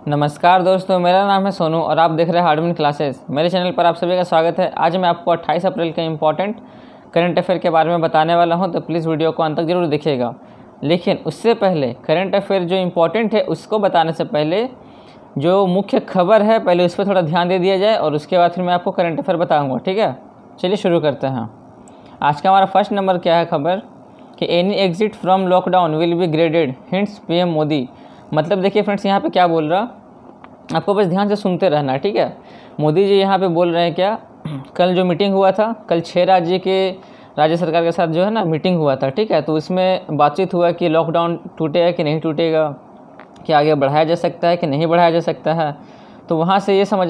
नमस्कार दोस्तों, मेरा नाम है सोनू और आप देख रहे हैं हार्डविन क्लासेस। मेरे चैनल पर आप सभी का स्वागत है। आज मैं आपको 28 अप्रैल के इम्पॉर्टेंट करंट अफेयर के बारे में बताने वाला हूं, तो प्लीज़ वीडियो को अंत तक जरूर देखिएगा। लेकिन उससे पहले करंट अफेयर जो इम्पॉर्टेंट है उसको बताने से पहले जो मुख्य खबर है पहले उस पर थोड़ा ध्यान दे दिया जाए और उसके बाद फिर मैं आपको करंट अफेयर बताऊँगा। ठीक है, चलिए शुरू करते हैं। आज का हमारा फर्स्ट नंबर क्या है खबर कि any exit from lockdown will be graded, hints PM Modi. मतलब देखिए फ्रेंड्स, यहाँ पे क्या बोल रहा, आपको बस ध्यान से सुनते रहना है। ठीक है, मोदी जी यहाँ पे बोल रहे हैं क्या, कल जो मीटिंग हुआ था, कल 6 राज्य सरकार के साथ जो है ना मीटिंग हुआ था। ठीक है, तो इसमें बातचीत हुआ कि लॉकडाउन टूटेगा कि नहीं टूटेगा, कि आगे बढ़ाया जा सकता है कि नहीं बढ़ाया जा सकता है। तो वहाँ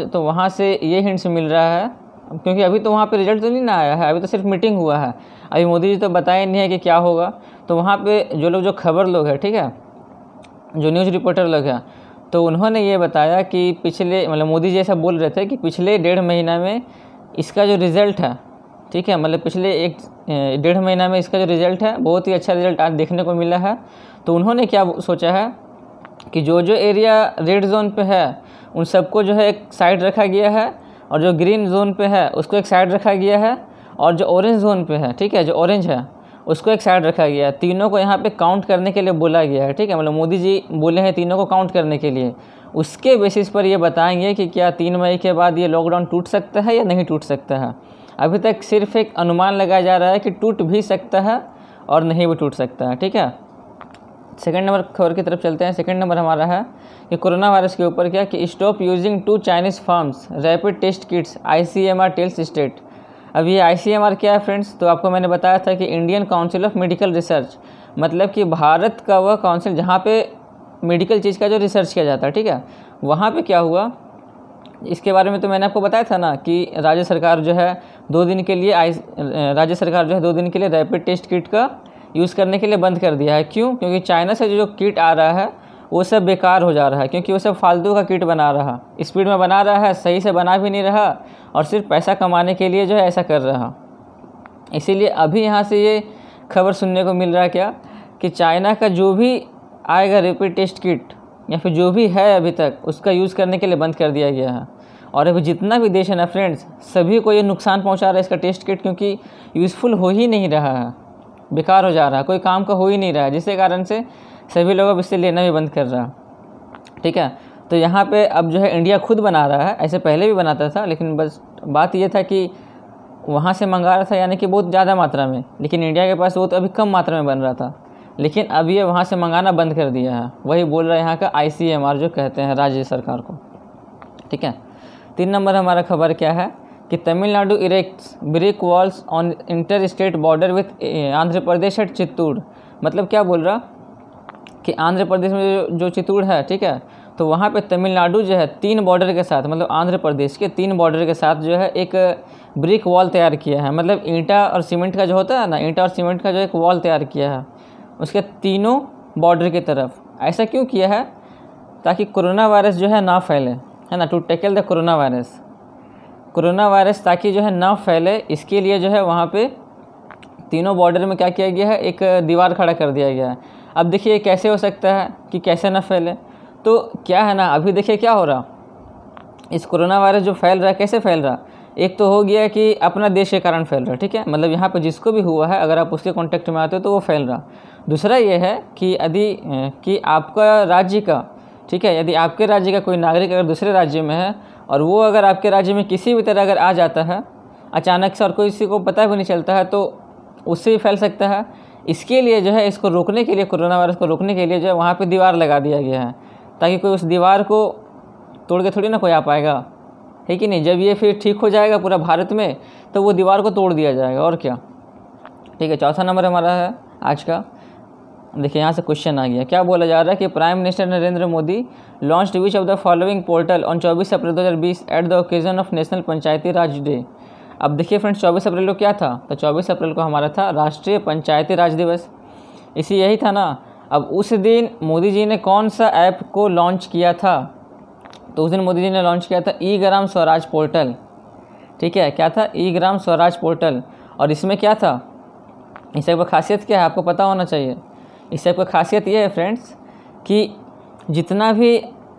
से ये हिंट्स मिल रहा है, क्योंकि अभी तो वहाँ पे रिजल्ट तो नहीं ना आया है, अभी तो सिर्फ मीटिंग हुआ है। अभी मोदी जी तो बताए नहीं है कि क्या होगा। तो वहाँ पे जो खबर लोग हैं, ठीक है, जो न्यूज़ रिपोर्टर लोग हैं, तो उन्होंने ये बताया कि मोदी जी ऐसा बोल रहे थे कि पिछले 1.5 महीना में इसका जो रिज़ल्ट है, ठीक है, मतलब पिछले 1.5 महीना में इसका जो रिज़ल्ट है बहुत ही अच्छा रिज़ल्ट आज देखने को मिला है। तो उन्होंने क्या सोचा है कि जो एरिया रेड जोन पे है उन सबको जो है एक साइड रखा गया है, और जो ग्रीन जोन पे है उसको एक साइड रखा गया है, और जो ऑरेंज जोन पे है, ठीक है, जो ऑरेंज है उसको एक साइड रखा गया है। तीनों को यहाँ पे काउंट करने के लिए बोला गया है। ठीक है, मतलब मोदी जी बोले हैं तीनों को काउंट करने के लिए। उसके बेसिस पर ये बताएंगे कि क्या 3 मई के बाद ये लॉकडाउन टूट सकता है या नहीं टूट सकता है। अभी तक सिर्फ एक अनुमान लगाया जा रहा है कि टूट भी सकता है और नहीं भी टूट सकता है। ठीक है, सेकंड नंबर खबर की तरफ चलते हैं। सेकंड नंबर हमारा है कि कोरोना वायरस के ऊपर क्या कि stop using 2 Chinese firms rapid test kits, ICMR tells state. अब ये ICMR क्या है फ्रेंड्स, तो आपको मैंने बताया था कि Indian council of medical research, मतलब कि भारत का वह काउंसिल जहाँ पे मेडिकल चीज़ का जो रिसर्च किया जाता है। ठीक है, वहाँ पे क्या हुआ इसके बारे में तो मैंने आपको बताया था ना कि राज्य सरकार जो है 2 दिन के लिए रैपिड टेस्ट किट का यूज़ करने के लिए बंद कर दिया है। क्यों? क्योंकि चाइना से जो किट आ रहा है वो सब बेकार हो जा रहा है, क्योंकि वो सब फालतू का किट बना रहा, स्पीड में बना रहा है, सही से बना भी नहीं रहा, और सिर्फ पैसा कमाने के लिए जो है ऐसा कर रहा। इसीलिए अभी यहाँ से ये खबर सुनने को मिल रहा है क्या कि चाइना का जो भी आएगा रैपिड टेस्ट किट या फिर जो भी है अभी तक, उसका यूज़ करने के लिए बंद कर दिया गया है। और अभी जितना भी देश है ना फ्रेंड्स, सभी को ये नुकसान पहुँचा रहा है इसका टेस्ट किट, क्योंकि यूज़फुल हो ही नहीं रहा है, बेकार हो जा रहा है, कोई काम का हो ही नहीं रहा है, जिसके कारण से सभी लोग अब इससे लेना भी बंद कर रहा है। ठीक है, तो यहाँ पे अब जो है इंडिया खुद बना रहा है, ऐसे पहले भी बनाता था, लेकिन बस बात ये था कि वहाँ से मंगा रहा था, यानी कि बहुत ज़्यादा मात्रा में, लेकिन इंडिया के पास वो तो अभी कम मात्रा में बन रहा था। लेकिन अब ये वहाँ से मंगाना बंद कर दिया है। वही बोल रहा है यहाँ का ICMR जो कहते हैं राज्य सरकार को। ठीक है, 3 नंबर हमारा खबर क्या है कि Tamil Nadu erects brick walls on inter state border with Andhra Pradesh at Chittoor. मतलब क्या बोल रहा कि आंध्र प्रदेश में जो चित्तूर है, ठीक है, तो वहाँ पे तमिलनाडु जो है 3 बॉर्डर के साथ, मतलब आंध्र प्रदेश के 3 बॉर्डर के साथ जो है एक ब्रिक वॉल तैयार किया है। मतलब ईंटा और सीमेंट का जो होता है ना, ईंटा और सीमेंट का जो एक वॉल तैयार किया है उसके तीनों बॉर्डर की तरफ। ऐसा क्यों किया है? ताकि कोरोना वायरस जो है ना फैले, है ना, to tackle the corona virus ताकि जो है ना फैले, इसके लिए जो है वहाँ पे तीनों बॉर्डर में क्या किया गया है, एक दीवार खड़ा कर दिया गया है। अब देखिए कैसे हो सकता है कि कैसे ना फैले, तो क्या है ना, अभी देखिए क्या हो रहा, इस कोरोना वायरस जो फैल रहा है कैसे फैल रहा, एक तो हो गया कि अपना देश के कारण फैल रहा है। ठीक है, मतलब यहाँ पे जिसको भी हुआ है अगर आप उसके कांटेक्ट में आते हो तो वो फैल रहा। दूसरा ये है कि यदि आपका राज्य का, ठीक है, यदि आपके राज्य का कोई नागरिक अगर दूसरे राज्य में है और वो अगर आपके राज्य में किसी भी तरह अगर आ जाता है अचानक से और कोई किसी को पता भी नहीं चलता है, तो उससे भी फैल सकता है। इसके लिए जो है इसको रोकने के लिए, कोरोना वायरस को रोकने के लिए जो है वहाँ पे दीवार लगा दिया गया है, ताकि कोई उस दीवार को तोड़ के थोड़ी ना कोई आ पाएगा, है कि नहीं। जब ये फिर ठीक हो जाएगा पूरा भारत में तो वो दीवार को तोड़ दिया जाएगा, और क्या। ठीक है, चौथा नंबर हमारा है आज का। देखिए यहाँ से क्वेश्चन आ गया, क्या बोला जा रहा है कि prime minister Narendra Modi launched which of the following portal on 24 April 2020 at the occasion of national Panchayati Raj day. अब देखिए फ्रेंड्स, 24 अप्रैल को क्या था, तो 24 अप्रैल को हमारा था राष्ट्रीय पंचायती राज दिवस, यही था ना। अब उस दिन मोदी जी ने कौन सा ऐप को लॉन्च किया था, तो उस दिन मोदी जी ने लॉन्च किया था ई-ग्राम स्वराज पोर्टल। ठीक है, क्या था, ई-ग्राम स्वराज पोर्टल। और इसमें क्या था, इस ऐप का खासियत क्या है आपको पता होना चाहिए। इस ऐप का खासियत ये है फ्रेंड्स कि जितना भी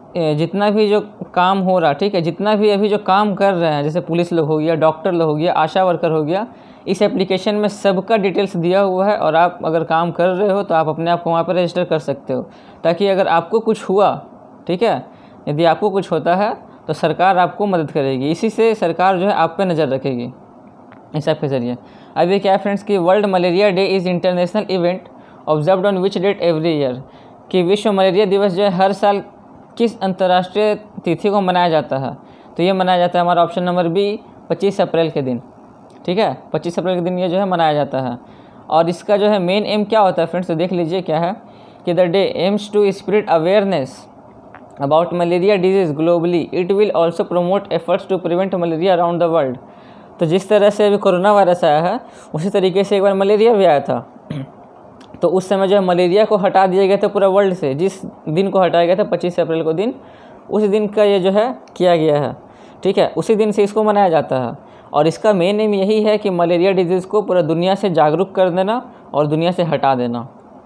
जितना भी जो काम हो रहा, ठीक है, जितना भी अभी जो काम कर रहे हैं, जैसे पुलिस लोग हो गया, डॉक्टर लोग हो गया, आशा वर्कर हो गया, इस एप्लीकेशन में सबका डिटेल्स दिया हुआ है। और आप अगर काम कर रहे हो तो आप अपने आप को वहाँ पर रजिस्टर कर सकते हो, ताकि अगर आपको कुछ हुआ, ठीक है, यदि आपको कुछ होता है तो सरकार आपको मदद करेगी। इसी से सरकार जो है आप पे नज़र रखेगी इस ऐप के ज़रिए। अब ये क्या है फ्रेंड्स कि world malaria day is international event observed on which date every year, कि विश्व मलेरिया दिवस जो है हर साल किस अंतर्राष्ट्रीय तिथि को मनाया जाता है। तो ये मनाया जाता है हमारा ऑप्शन नंबर बी 25 अप्रैल के दिन, ठीक है, 25 अप्रैल के दिन ये जो है मनाया जाता है। और इसका जो है मेन एम क्या होता है फ्रेंड्स, तो देख लीजिए क्या है कि the day aims to spread awareness about malaria disease globally, it will also promote efforts to prevent malaria around the world. तो जिस तरह से अभी कोरोना वायरस आया है, उसी तरीके से एक बार मलेरिया भी आया था। तो उस समय जो है मलेरिया को हटा दिया गया था पूरा वर्ल्ड से। जिस दिन को हटाया गया था 25 अप्रैल को दिन, उस दिन का ये जो है किया गया है, ठीक है, उसी दिन से इसको मनाया जाता है। और इसका मेन एम यही है कि मलेरिया डिजीज़ को पूरा दुनिया से जागरूक कर देना और दुनिया से हटा देना।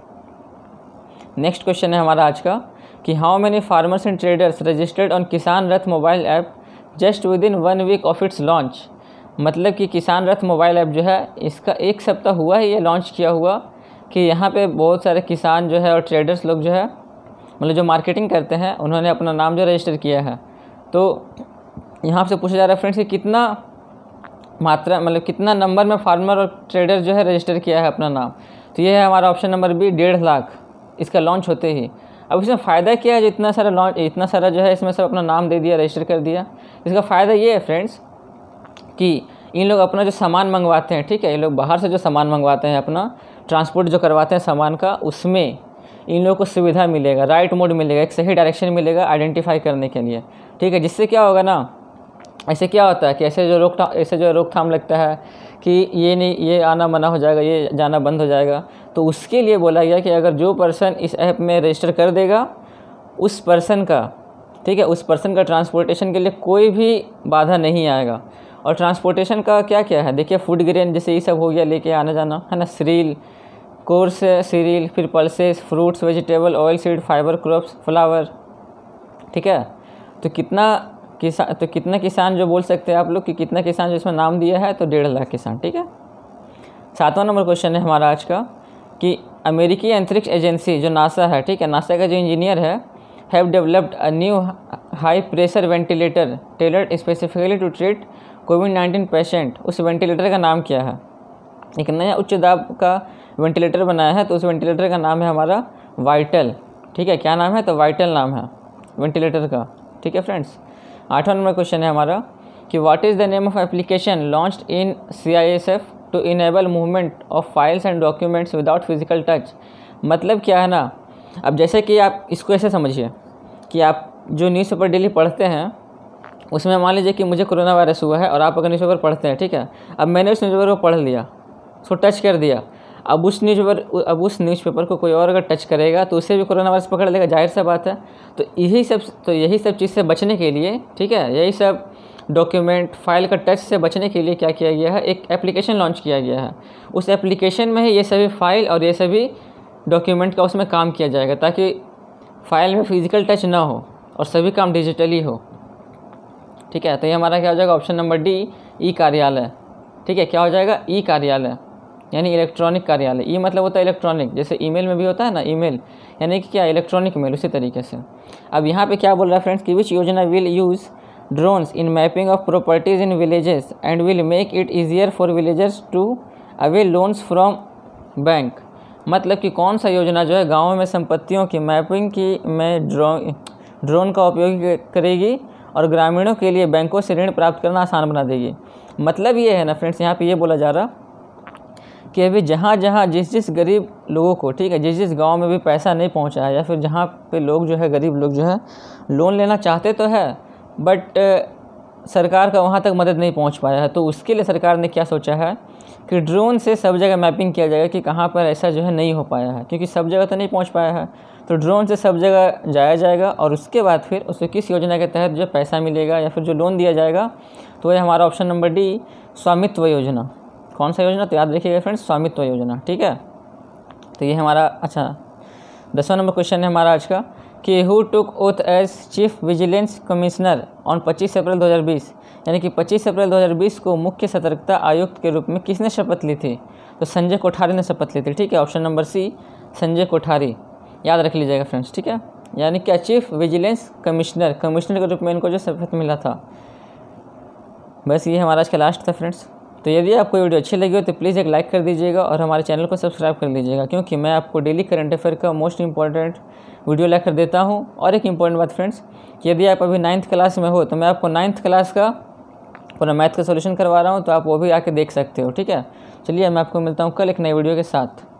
नेक्स्ट क्वेश्चन है हमारा आज का कि how many farmers and traders registered on Kisan Rath mobile app just within 1 week of its launch. मतलब कि किसान रथ मोबाइल ऐप जो है इसका 1 सप्ताह हुआ है ये लॉन्च किया हुआ, कि यहाँ पे बहुत सारे किसान जो है और ट्रेडर्स लोग जो है, मतलब जो मार्केटिंग करते हैं, उन्होंने अपना नाम जो रजिस्टर किया है। तो यहाँ से पूछा जा रहा है फ्रेंड्स कि कितना मात्रा, मतलब कितना नंबर में फार्मर और ट्रेडर जो है रजिस्टर किया है अपना नाम। तो ये है हमारा ऑप्शन नंबर बी 1.5 लाख इसका लॉन्च होते ही। अब इसमें फ़ायदा क्या है जो इतना सारा जो है इसमें सब अपना नाम दे दिया, रजिस्टर कर दिया। इसका फ़ायदा ये है फ्रेंड्स कि इन लोग अपना जो सामान मंगवाते हैं, ठीक है, ये लोग बाहर से जो सामान मंगवाते हैं, अपना ट्रांसपोर्ट जो करवाते हैं सामान का, उसमें इन लोगों को सुविधा मिलेगा, राइट मोड मिलेगा, एक सही डायरेक्शन मिलेगा आइडेंटिफाई करने के लिए, ठीक है। जिससे क्या होगा ना, ऐसे क्या होता है कि ऐसे जो रोकथाम लगता है कि ये आना मना हो जाएगा, ये जाना बंद हो जाएगा। तो उसके लिए बोला गया कि अगर जो पर्सन इस ऐप में रजिस्टर कर देगा, उस पर्सन का, ठीक है, उस पर्सन का ट्रांसपोर्टेशन के लिए कोई भी बाधा नहीं आएगा। और ट्रांसपोर्टेशन का क्या क्या है, देखिए फूड ग्रेन जैसे ये सब हो गया, लेके आना जाना है ना, सीरियल, कोर्स सीरियल, फिर pulses, fruits, vegetable, oil seed, fibre crops, flower, ठीक है। तो कितना किसान जो बोल सकते हैं आप लोग कि कितना किसान जो इसमें नाम दिया है, तो 1.5 लाख किसान, ठीक है। 7वां नंबर क्वेश्चन है हमारा आज का कि अमेरिकी अंतरिक्ष एजेंसी जो नासा है, ठीक है, नासा का जो इंजीनियर है, have developed a new high pressure ventilator tailored specifically to treat कोविड-19 पेशेंट। उस वेंटिलेटर का नाम क्या है, एक नया उच्च दाब का वेंटिलेटर बनाया है। तो उस वेंटिलेटर का नाम है हमारा वाइटल, ठीक है, क्या नाम है, तो वाइटल नाम है वेंटिलेटर का, ठीक है फ्रेंड्स। 8वां नंबर क्वेश्चन है हमारा कि what is the name of application launched in CISF to enable movement of files and documents without physical touch. मतलब क्या है ना, अब जैसे कि आप इसको ऐसे समझिए कि आप जो न्यूज़पेपर डेली पढ़ते हैं, उसमें मान लीजिए कि मुझे कोरोना वायरस हुआ है और आप अगर न्यूज़पेपर पढ़ते हैं, ठीक है, अब मैंने उस न्यूज़पेपर को पढ़ लिया, उसको टच कर दिया, अब उस न्यूज़पेपर को कोई और अगर टच करेगा तो उससे भी कोरोना वायरस पकड़ लेगा, जाहिर सा बात है। तो यही सब चीज़ से बचने के लिए, ठीक है, यही सब डॉक्यूमेंट फाइल का टच से बचने के लिए क्या किया गया है, एक एप्लीकेशन लॉन्च किया गया है। उस एप्लीकेशन में ही ये सभी फाइल और ये सभी डॉक्यूमेंट का उसमें काम किया जाएगा, ताकि फाइल में फिजिकल टच ना हो और सभी काम डिजिटली हो, ठीक है। तो ये हमारा क्या हो जाएगा, ऑप्शन नंबर डी, ई कार्यालय, ठीक है। क्या हो जाएगा, ई कार्यालय यानी इलेक्ट्रॉनिक कार्यालय। ई मतलब होता है इलेक्ट्रॉनिक, जैसे ईमेल में भी होता है ना ईमेल, यानी कि क्या, इलेक्ट्रॉनिक मेल, उसी तरीके से। अब यहाँ पे क्या बोल रहा है फ्रेंड्स कि विच योजना will use drones in mapping of properties in villages and will make it easier for villagers to avail loans from bank. मतलब कि कौन सा योजना जो है गाँव में संपत्तियों की मैपिंग में ड्रोन का उपयोग करेगी और ग्रामीणों के लिए बैंकों से ऋण प्राप्त करना आसान बना देगी। मतलब ये है ना फ्रेंड्स, यहाँ पे ये बोला जा रहा कि अभी जहाँ जिस गरीब लोगों को, ठीक है, जिस गांव में भी पैसा नहीं पहुँचा है, या फिर जहाँ पे लोग जो है, गरीब लोग जो है लोन लेना चाहते तो है, बट सरकार का वहाँ तक मदद नहीं पहुँच पाया है। तो उसके लिए सरकार ने क्या सोचा है कि ड्रोन से सब जगह मैपिंग किया जाएगा कि कहाँ पर ऐसा जो है नहीं हो पाया है, क्योंकि सब जगह तो नहीं पहुँच पाया है। तो ड्रोन से सब जगह जाया जाएगा और उसके बाद फिर उसे किस योजना के तहत जो पैसा मिलेगा या फिर जो लोन दिया जाएगा, तो ये हमारा ऑप्शन नंबर डी, स्वामित्व योजना। कौन सा योजना, तो याद रखिएगा फ्रेंड्स, स्वामित्व योजना, ठीक है। तो ये हमारा 10वां नंबर क्वेश्चन है हमारा आज का कि who took oath as chief vigilance commissioner on 25 April 2020, यानी कि 25 अप्रैल 2020 को मुख्य सतर्कता आयुक्त के रूप में किसने शपथ ली थी? तो संजय कोठारी ने शपथ ली थी। ठीक है, option number C Sanjay Kothari, याद रख लीजिएगा फ्रेंड्स। ठीक है, यानी क्या चीफ विजिलेंस कमिश्नर के रूप में इनको जो शपथ मिला था। बस ये हमारा आज का लास्ट था फ्रेंड्स। तो यदि आपको वीडियो अच्छी लगी हो तो प्लीज़ एक लाइक कर दीजिएगा और हमारे चैनल को सब्सक्राइब कर लीजिएगा, क्योंकि मैं आपको डेली करंट अफेयर का मोस्ट इंपॉर्टेंट वीडियो लेकर देता हूँ। और एक इम्पॉर्टेंट बात फ्रेंड्स, कि यदि आप अभी 9th क्लास में हो तो मैं आपको 9th क्लास का पूरा मैथ का सोल्यूशन करवा रहा हूँ, तो आप वो भी आके देख सकते हो। ठीक है, चलिए मैं आपको मिलता हूँ कल एक नई वीडियो के साथ।